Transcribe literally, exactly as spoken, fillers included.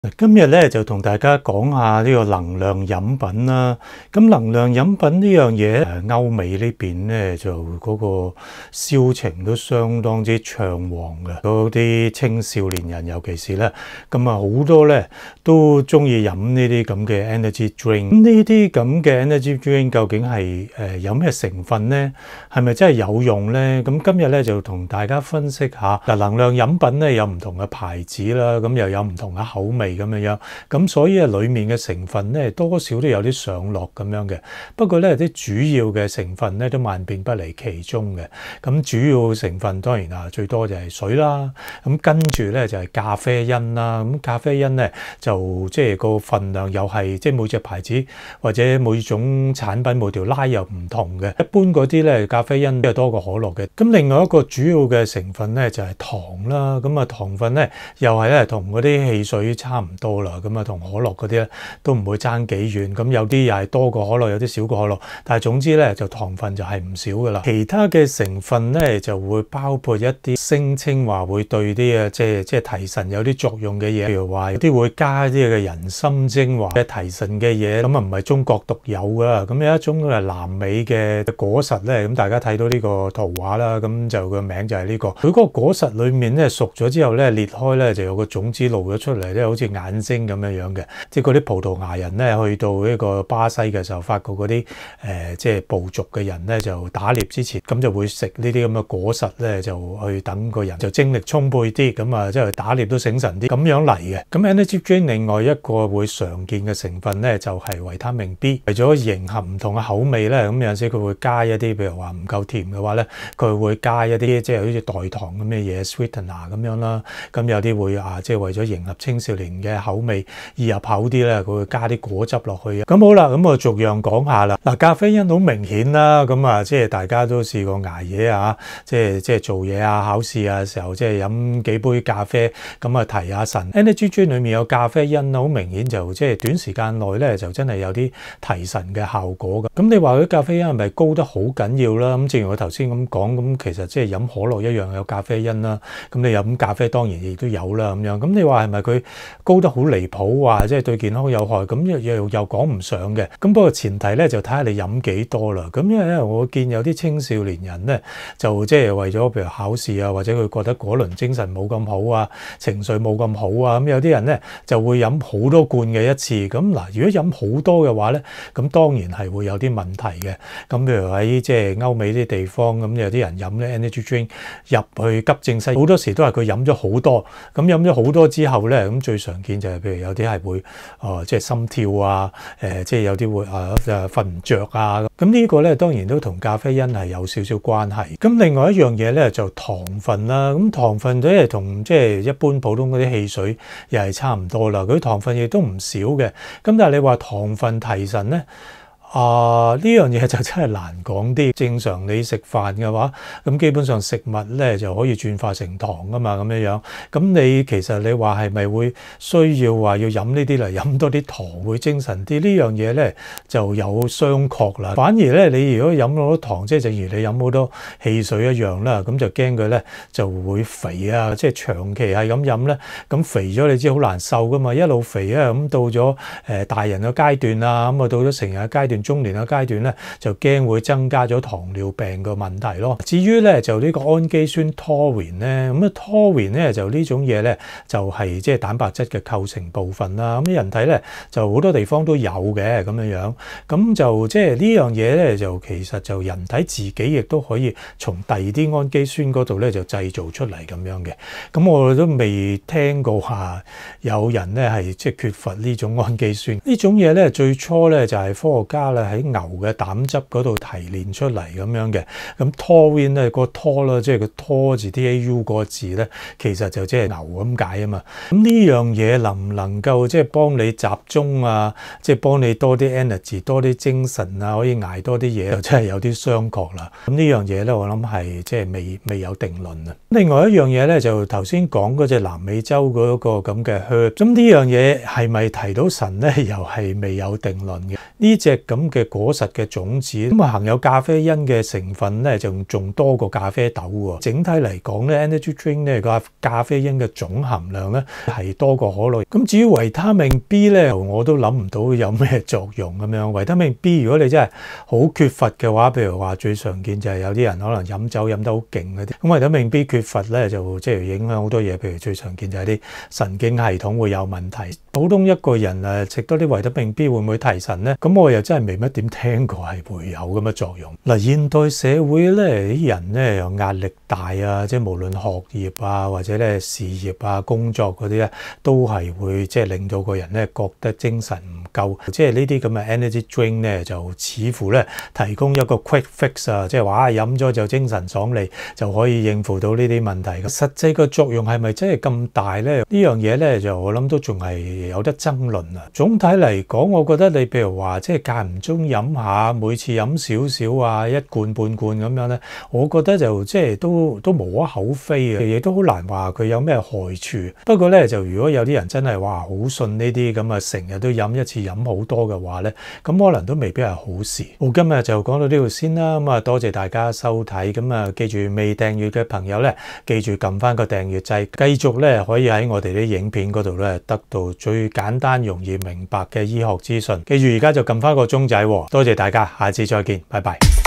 今日咧就同大家講下呢個能量飲品啦。咁能量飲品呢樣嘢，誒歐美呢邊咧就嗰個銷情都相當之暢旺嘅。嗰啲青少年人尤其是咧，咁啊好多咧都中意飲呢啲咁嘅 energy drink。咁呢啲咁嘅 energy drink 究竟係誒有咩成分咧？係咪真係有用咧？咁今日咧就同大家分析下嗱，能量飲品咧有唔同嘅牌子啦，咁又有唔同嘅口味。咁樣樣，咁所以啊，裡面嘅成分咧多少都有啲上落咁樣嘅。不過咧，啲主要嘅成分咧都萬變不離其宗嘅。咁主要成分當然啊，最多就係水啦。咁跟住咧就係咖啡因啦。咁咖啡因咧就即係個份量又係即係每隻牌子或者每種產品每條拉又唔同嘅。一般嗰啲咧咖啡因都係多過可樂嘅。咁另外一個主要嘅成分咧就係糖啦。咁啊糖分咧又係咧同嗰啲汽水差唔多啦，咁啊同可樂嗰啲咧都唔會爭幾遠，咁有啲又係多過可樂，有啲少過可樂，但係總之咧就糖分就係唔少噶啦。其他嘅成分咧就會包括一啲聲稱話會對啲啊即係即係提神有啲作用嘅嘢，譬如話有啲會加啲嘅人參精華嘅提神嘅嘢，咁啊唔係中國獨有噶，咁有一種係南美嘅果實咧，咁大家睇到呢個圖畫啦，咁就個名就係呢個，佢嗰個果實裡面咧熟咗之後咧裂開咧就有個種子露咗出嚟咧，好似眼睛咁樣樣嘅，即係嗰啲葡萄牙人咧去到呢個巴西嘅時候，發覺嗰啲誒即係部族嘅人咧就打獵之前，咁就會食呢啲咁嘅果實咧，就去等個人就精力充沛啲，咁啊即係打獵都醒神啲咁樣嚟嘅。咁 energy drink 另外一個會常見嘅成分咧就係維他命 B， 為咗迎合唔同嘅口味咧，咁有陣時佢會加一啲，譬如話唔夠甜嘅話咧，佢會加一啲即係好似代糖咁嘅嘢 sweetener 咁樣啦。咁有啲會啊即係為咗迎合青少年嘅口味易入口啲咧，佢會加啲果汁落去。咁好啦，咁我逐樣講下啦。嗱，咖啡因好明顯啦，咁啊，即係大家都試過捱夜啊，即係即係做嘢啊、考試啊嘅時候，即係飲幾杯咖啡，咁啊提下神。energy drink 裏面有咖啡因，好明顯就即係短時間內咧就真係有啲提神嘅效果㗎。咁你話佢咖啡因係咪高得好緊要啦？咁正如我頭先咁講，咁其實即係飲可樂一樣有咖啡因啦。咁你飲咖啡當然亦都有啦，咁樣。咁你話係咪佢高得好離譜啊？即係對健康有害？咁又又又講唔上嘅。咁不過前提咧就睇下你飲幾多啦。咁因為咧我見有啲青少年人咧就即係為咗譬如考試啊，或者佢覺得嗰輪精神冇咁好啊，情緒冇咁好啊，咁有啲人咧就會飲好多罐嘅一次。咁嗱，如果飲好多嘅話咧，咁當然係會有啲問題嘅。咁譬如喺即係歐美啲地方，咁有啲人飲咧 energy drink 入去急症室，好多時都係佢飲咗好多。咁飲咗好多之後咧，咁最常見就係譬如有啲係會啊即係心跳啊，誒即係有啲會啊誒瞓唔着啊。咁呢個咧當然都同咖啡因係有少少關係。咁另外一樣嘢咧就糖分啦。咁糖分都係同即係一般普通嗰啲汽水又係差唔多啦。佢糖分亦都唔少嘅。咁但係你話糖分提神咧？啊！呢樣嘢就真係難講啲。正常你食飯嘅話，咁基本上食物咧就可以轉化成糖噶嘛，咁樣樣。咁你其實你話係咪會需要話要飲呢啲嚟飲多啲糖會精神啲？呢樣嘢咧就有商榷啦。反而咧，你如果飲好多糖，即係正如你飲好多汽水一樣啦，咁就驚佢咧就會肥啊！即係長期係咁飲咧，咁肥咗你知好難受噶嘛。一路肥啊，咁到咗誒大人嘅階段啊，咁啊到咗成人嘅階段。中年嘅階段咧，就驚會增加咗糖尿病嘅問題咯。至於咧就呢個氨基酸 taurine 咧，咁啊 taurine 咧就呢種嘢咧就係即係蛋白質嘅構成部分啦。咁人體咧就好多地方都有嘅咁樣樣，咁就即係呢樣嘢咧就其實就人體自己亦都可以從第二啲氨基酸嗰度咧就製造出嚟咁樣嘅。咁我都未聽過話有人咧係即係缺乏呢種氨基酸。呢種嘢咧最初咧就係科學家咧喺牛嘅膽汁嗰度提煉出嚟咁樣嘅。咁 taurine 咧個 tor 啦，即係個 tor 字 T A U 個字咧，其實就即係牛咁解啊嘛。咁呢樣嘢能唔能夠即係幫你集中啊，即係幫你多啲 energy 多啲精神啊，可以捱多啲嘢，就真係有啲商榷啦。咁呢樣嘢咧，我諗係即係未未有定論啊。另外一樣嘢咧，就頭先講嗰隻南美洲嗰個咁嘅 herb，咁呢樣嘢係咪提到神咧，又係未有定論嘅。呢隻咁飲嘅果實嘅種子，咁啊含有咖啡因嘅成分咧就仲多過咖啡豆喎。整體嚟講咧 ，energy drink 咧個咖啡因嘅總含量咧係多過可樂。咁至於維他命 B 咧，我都諗唔到有咩作用咁樣。維他命 B 如果你真係好缺乏嘅話，譬如話最常見就係有啲人可能飲酒飲得好勁嗰啲，咁維他命 B 缺乏咧就即係影響好多嘢，譬如最常見就係啲神經系統會有問題。普通一個人誒食多啲維他命 B 會唔會提神咧？咁我又真係未乜點聽過係會有咁嘅作用。嗱，現代社會咧啲人咧又壓力大啊，即係無論學業啊或者咧事業啊工作嗰啲咧，都係會即係令到個人咧覺得精神唔夠。即係呢啲咁嘅 energy drink 咧，就似乎咧提供一個 quick fix 啊，即係話飲咗就精神爽利，就可以應付到呢啲問題。實際個作用係咪真係咁大咧？呢樣嘢咧就我諗都仲係有得爭論啊。總體嚟講，我覺得你譬如話即係間唔中飲下，每次飲少少啊，一罐半罐咁樣咧，我覺得就即係都都無可厚非嘅，亦都好難話佢有咩害處。不過咧就如果有啲人真係話好信呢啲咁啊，成日都飲一次飲好多嘅話咧，咁可能都未必係好事。好，今日就講到呢度先啦。咁啊，多謝大家收睇。咁啊，記住未訂閱嘅朋友咧，記住撳翻個訂閱掣，繼續咧可以喺我哋啲影片嗰度咧得到最簡單容易明白嘅醫學資訊。記住而家就撳翻個鐘仔。多謝大家，下次再見，拜拜。